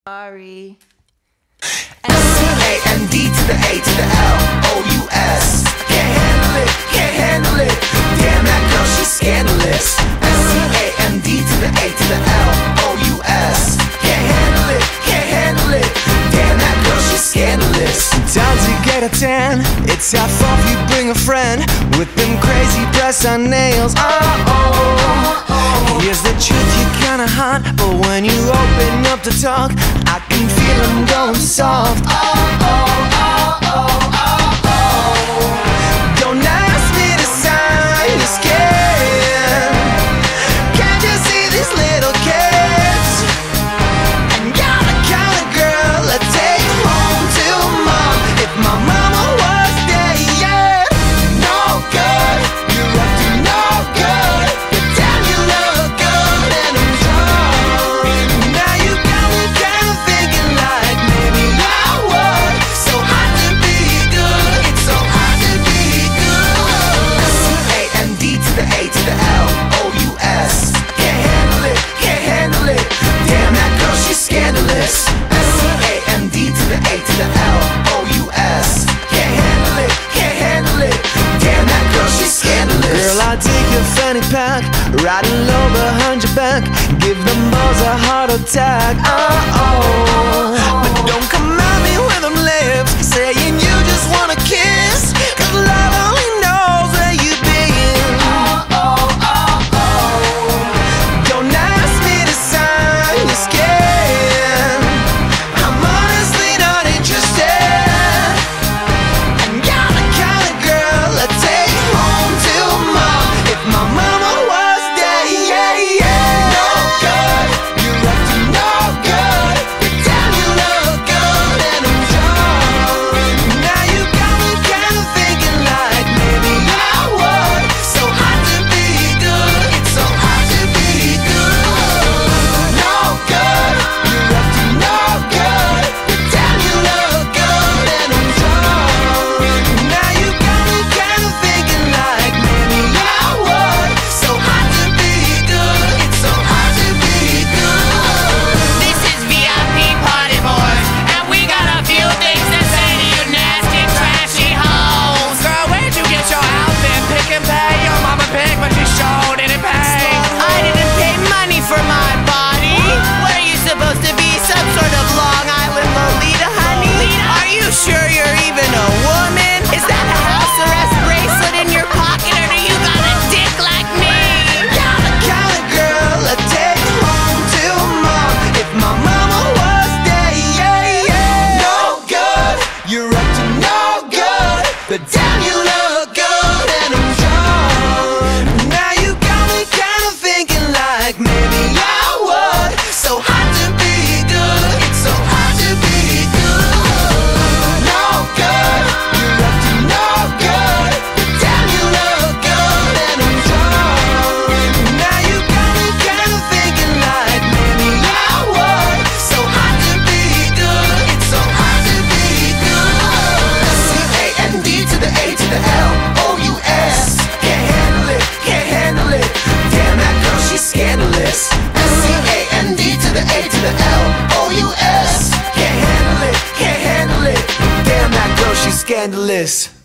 Sorry. S-C-A-N-D to the A to the L-O-U-S. Can't handle it, can't handle it. Damn, that girl, she's scandalous. S-C-A-N-D to the A to the L-O-U-S. Can't handle it, can't handle it. Damn, that girl, she's scandalous. Down to get a tan, it's half off, you bring a friend with them crazy press-on nails. Here's the truth, you're kinda hot, but when you open up to talk, I can feel them going soft. Don't ask me to sign your skin. Can't you see these little kids? And you're the kind of girl I take home to mom. If my mama was there, yeah. No good, you're up to no good. But damn, you look good and I'm drunk. Now you got me kind of thinking like maybe I would. So hard to be good, it's so hard to be good. S-C-A-N-D to the A to the L-O-U-S. Can't handle it, can't handle it. Damn, that girl, she's scandalous. S-C-A-N-D to the A to the L-O-U-S. Can't handle it, can't handle it. Damn, that girl, she's scandalous. Girl, I'll take your fanny pack, riding low behind your back, give them boys a heart attack. But don't come at me with them lips, saying you just wanna kiss, 'cause love only knows where you've been. Don't ask me to sign your skin, I'm honestly not interested. And you're the kind of girl I take home to mom. If my mama was there, yeah, yeah. No good, you're up to no good. But damn, you look good and I'm drunk. Now you got me kind of thinking like maybe I would. So hard to be good, it's so hard to be good. No good, you're up to no good. But damn, you look good and I'm drunk. Now you got me kind of thinking like maybe I would. So hard to be good, it's so hard to be good. This is VIP Party Boys, and we got a few things to say to you nasty, trashy hoes. Girl, where'd you get your outfit? Pick and pay. Your mama picked, but you sure didn't pay. I didn't pay money for my body. What are you supposed to be? Some sort of Long Island Lolita, honey? Are you sure you're even a woman? Is that a house arrest bracelet in your pocket, or do you got a dick like me? You're the kind of girl I take home to mom. If my mama was there, yeah, yeah. No good, you're up to no good. But damn, you look good and I'm drunk. Now you got me kind of thinking like maybe I would. So hard to be good, it's so hard to be good. No good, you're up to no good. But damn, you look good and I'm drunk. Now you got me kind of thinking like maybe I would. So hard to be good, it's so hard to be good. S-C-A-N-D to the A to the L-O-U-S. Can't handle it, can't handle it. Damn, that girl, she's scandalous. S-C-A-N-D to the A to the L-O-U-S. Can't handle it, can't handle it. Damn, that girl, she's scandalous.